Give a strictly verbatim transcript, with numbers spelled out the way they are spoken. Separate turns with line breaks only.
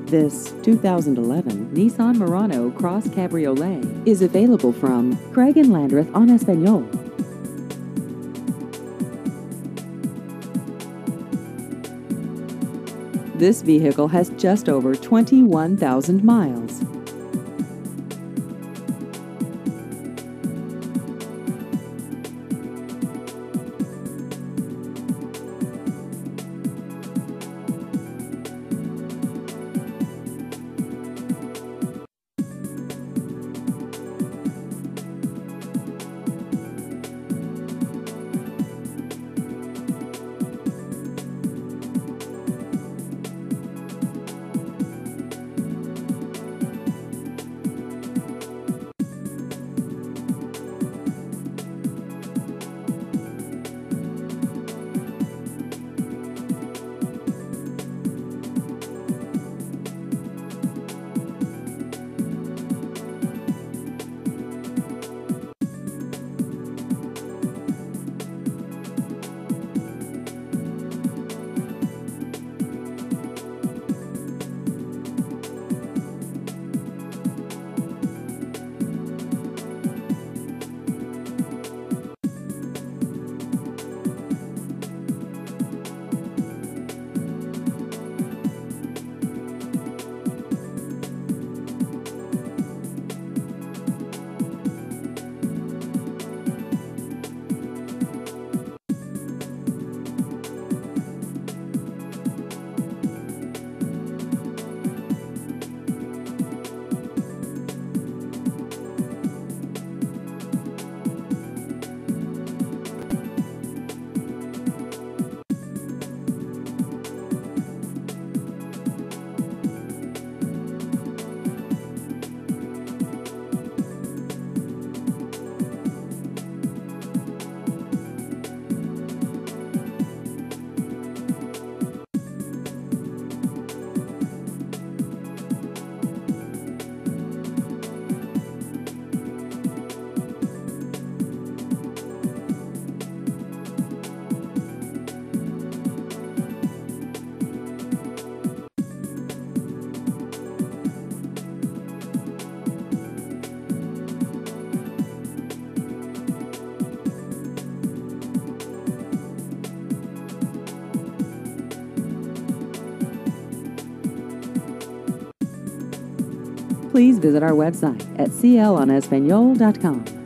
This two thousand eleven Nissan Murano Cross Cabriolet is available from Craig and Landreth on Espanol. This vehicle has just over twenty-one thousand miles. Please visit our website at c l on espanol dot com.